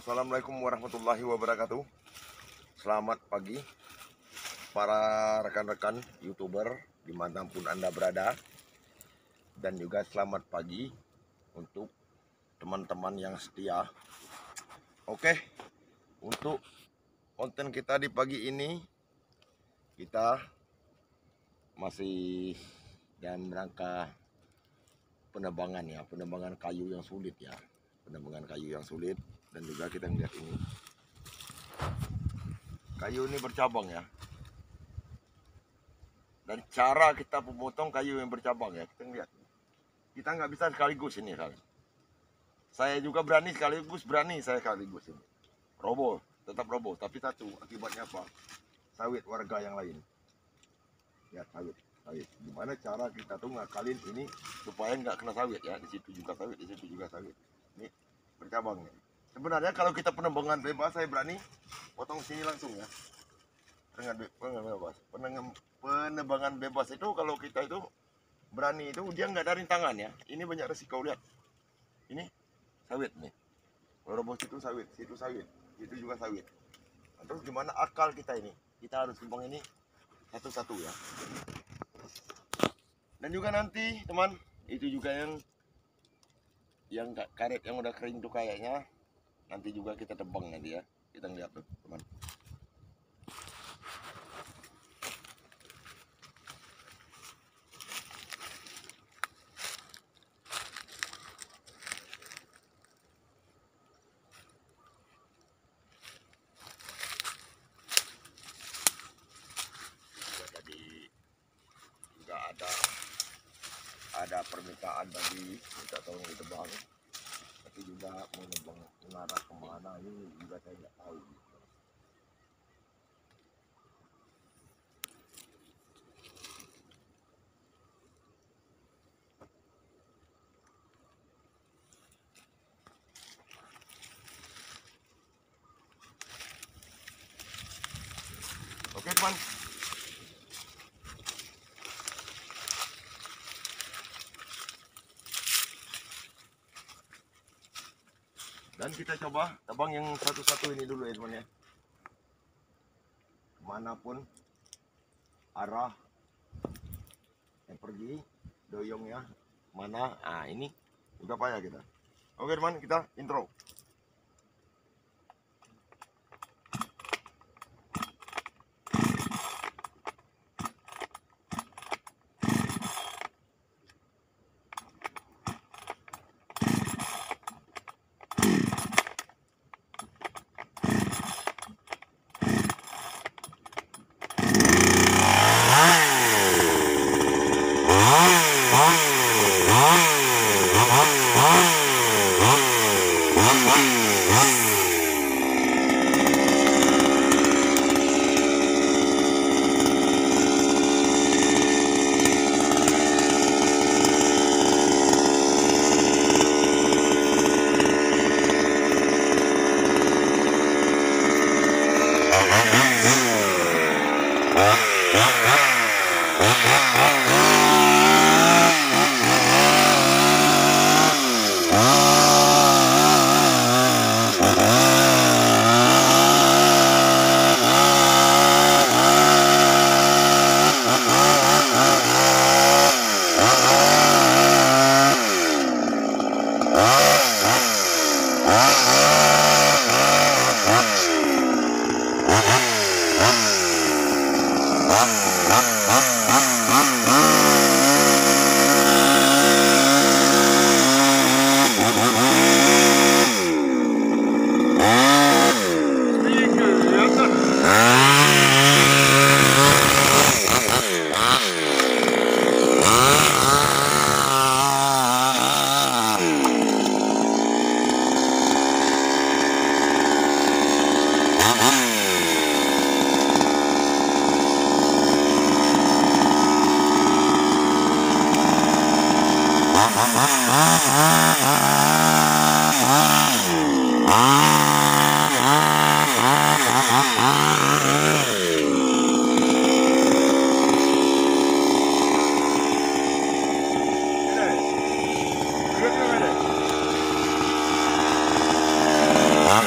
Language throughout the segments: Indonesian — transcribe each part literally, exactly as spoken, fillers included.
Assalamualaikum warahmatullahi wabarakatuh. Selamat pagi para rekan-rekan YouTuber dimanapun Anda berada. Dan juga selamat pagi untuk teman-teman yang setia. Oke, untuk konten kita di pagi ini, kita masih dalam rangka penebangan ya, penebangan kayu yang sulit ya. Penebangan kayu yang sulit. Dan juga kita lihat ini, kayu ini bercabang ya, dan cara kita memotong kayu yang bercabang ya, kita lihat, kita nggak bisa sekaligus ini kali. Saya juga berani sekaligus, berani saya sekaligus ini, roboh, tetap roboh, tapi satu akibatnya apa? Sawit warga yang lain, ya sawit, sawit. Gimana cara kita tuh ngakalin ini supaya nggak kena sawit ya, di situ juga sawit, di situ juga sawit, ini bercabang ya. Sebenarnya kalau kita penebangan bebas, saya berani potong sini langsung ya. Penebangan bebas, penebangan bebas itu kalau kita itu berani itu dia nggak ada rintangan ya. Ini banyak resiko, lihat. Ini sawit nih. Roboh situ sawit, situ sawit, situ juga sawit. Nah, terus gimana akal kita ini? Kita harus tebang ini satu-satu ya. Dan juga nanti teman, itu juga yang yang karet yang udah kering tuh kayaknya. Nanti juga kita tebang nanti ya. Kita lihat tuh teman. Jadi juga ada ada permintaan tadi minta tolong ditebang. Tapi juga mau nebang mengarah kemana ini juga saya nggak tahu. Oke teman. Dan kita coba tebang yang satu-satu ini dulu ya teman ya. Manapun arah yang pergi doyongnya mana, ah ini udah payah kita. Oke teman, kita intro.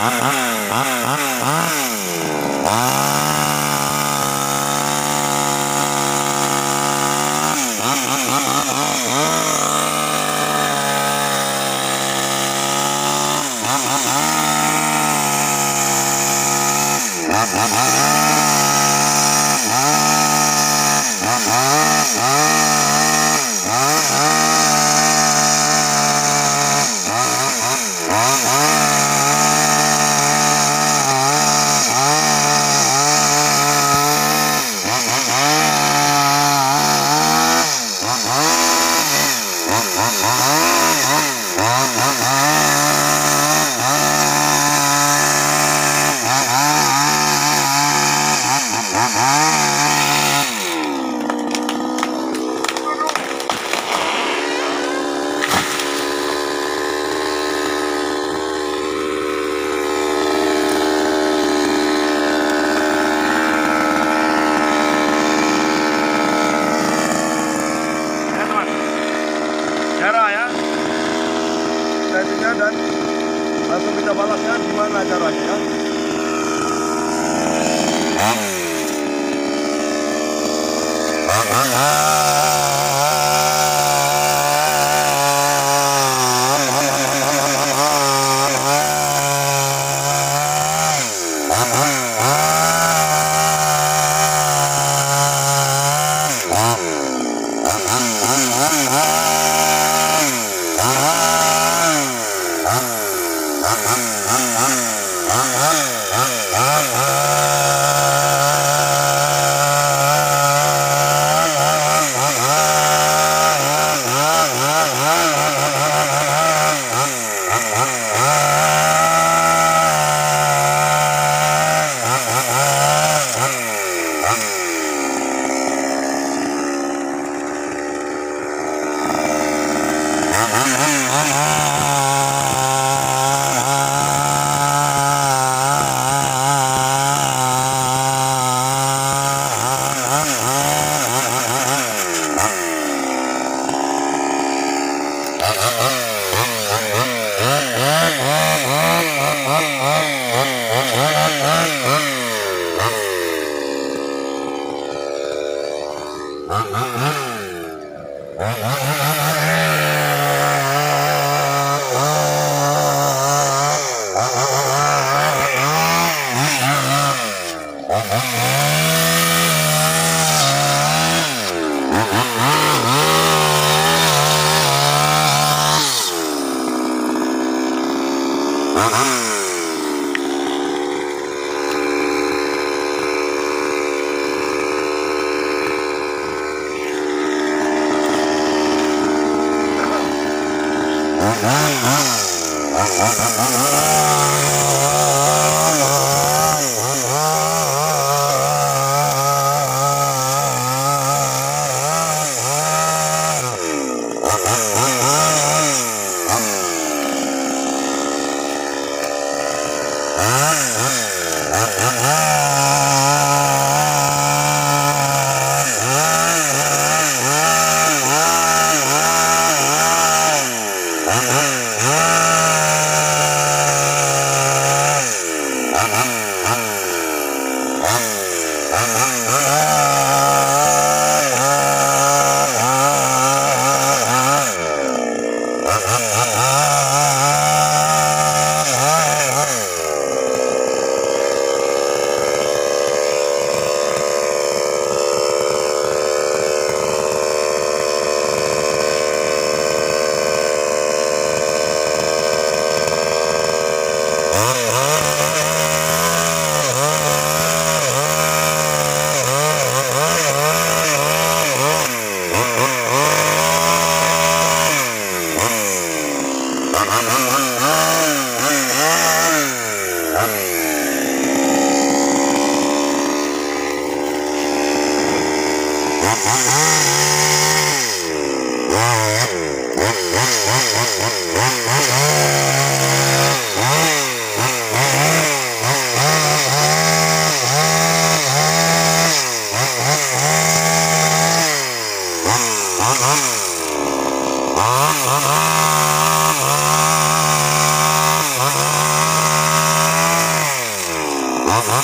Dan langsung kita balasnya gimana caranya.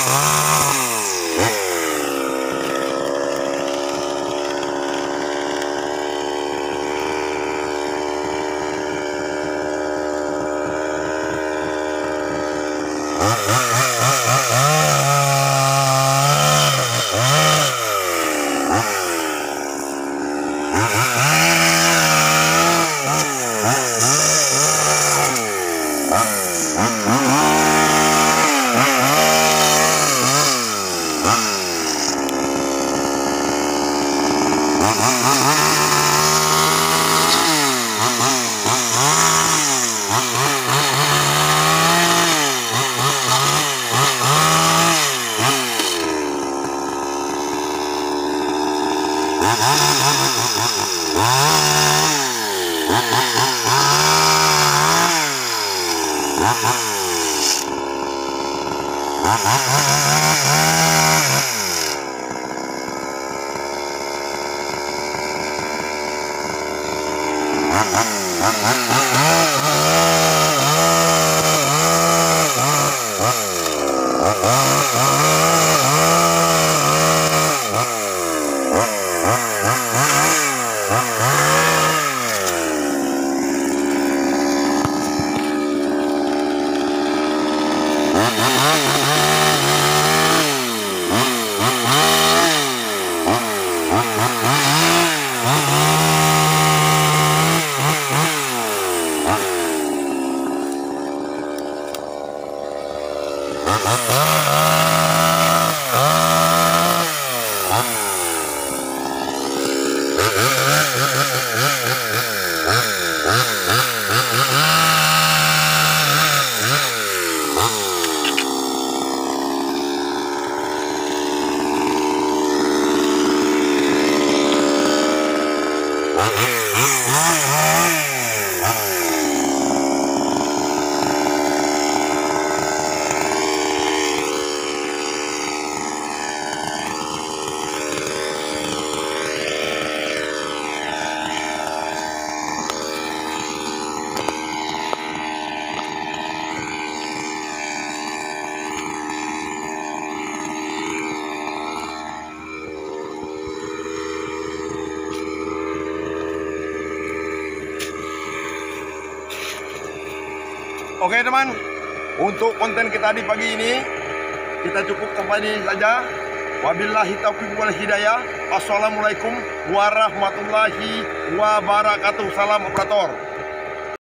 Oke teman, untuk konten kita di pagi ini kita cukup sampai ini saja. Wabillahi taufiq wal hidayah. Assalamualaikum warahmatullahi wabarakatuh. Salam operator.